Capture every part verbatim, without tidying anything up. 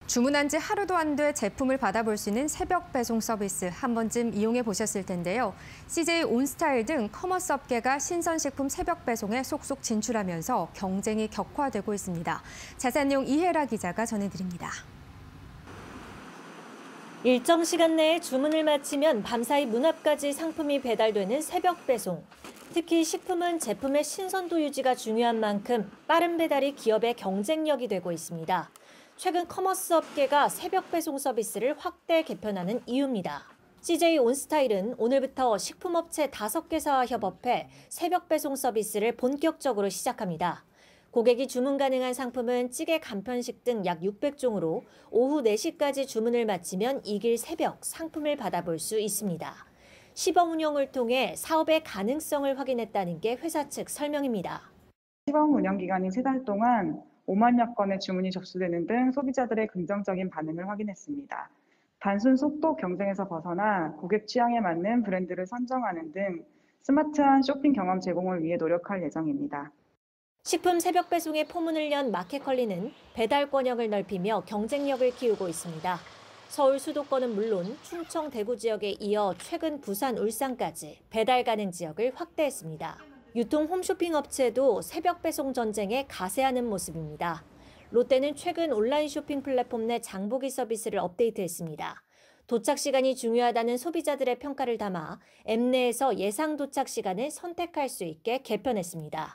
주문한 지 하루도 안 돼 제품을 받아볼 수 있는 새벽 배송 서비스 한 번쯤 이용해 보셨을 텐데요. 씨제이 온스타일 등 커머스 업계가 신선식품 새벽 배송에 속속 진출하면서 경쟁이 격화되고 있습니다. 자세한 내용 이혜라 기자가 전해드립니다. 일정 시간 내에 주문을 마치면 밤사이 문 앞까지 상품이 배달되는 새벽 배송. 특히 식품은 제품의 신선도 유지가 중요한 만큼 빠른 배달이 기업의 경쟁력이 되고 있습니다. 최근 커머스 업계가 새벽 배송 서비스를 확대 개편하는 이유입니다. 씨제이 온스타일은 오늘부터 식품업체 다섯 개사와 협업해 새벽 배송 서비스를 본격적으로 시작합니다. 고객이 주문 가능한 상품은 찌개 간편식 등 약 육백 종으로 오후 네 시까지 주문을 마치면 이길 새벽 상품을 받아볼 수 있습니다. 시범 운영을 통해 사업의 가능성을 확인했다는 게 회사 측 설명입니다. 시범 운영 기간인 세 달 동안 오만여 건의 주문이 접수되는 등 소비자들의 긍정적인 반응을 확인했습니다. 단순 속도 경쟁에서 벗어나 고객 취향에 맞는 브랜드를 선정하는 등 스마트한 쇼핑 경험 제공을 위해 노력할 예정입니다. 식품 새벽 배송의 포문을 연 마켓컬리는 배달 권역을 넓히며 경쟁력을 키우고 있습니다. 서울 수도권은 물론 충청 대구 지역에 이어 최근 부산 울산까지 배달 가능 지역을 확대했습니다. 유통 홈쇼핑 업체도 새벽 배송 전쟁에 가세하는 모습입니다. 롯데는 최근 온라인 쇼핑 플랫폼 내 장보기 서비스를 업데이트했습니다. 도착 시간이 중요하다는 소비자들의 평가를 담아 앱 내에서 예상 도착 시간을 선택할 수 있게 개편했습니다.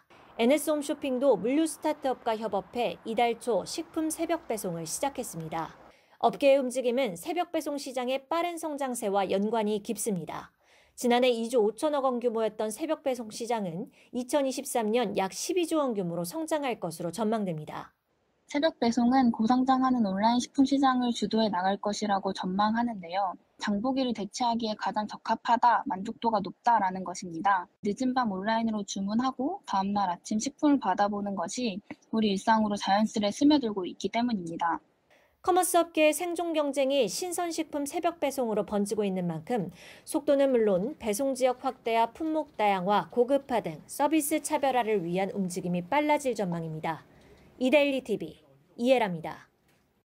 엔에스홈쇼핑도 물류 스타트업과 협업해 이달 초 식품 새벽 배송을 시작했습니다. 업계의 움직임은 새벽 배송 시장의 빠른 성장세와 연관이 깊습니다. 지난해 이조 오천억 원 규모였던 새벽 배송 시장은 이천이십삼 년 약 십이조 원 규모로 성장할 것으로 전망됩니다. 새벽 배송은 고성장하는 온라인 식품 시장을 주도해 나갈 것이라고 전망하는데요. 장보기를 대체하기에 가장 적합하다, 만족도가 높다라는 것입니다. 늦은 밤 온라인으로 주문하고 다음날 아침 식품을 받아보는 것이 우리 일상으로 자연스레 스며들고 있기 때문입니다. 커머스 업계의 생존 경쟁이 신선식품 새벽 배송으로 번지고 있는 만큼 속도는 물론 배송 지역 확대와 품목 다양화, 고급화 등 서비스 차별화를 위한 움직임이 빨라질 전망입니다. 이데일리 티비 이혜라입니다.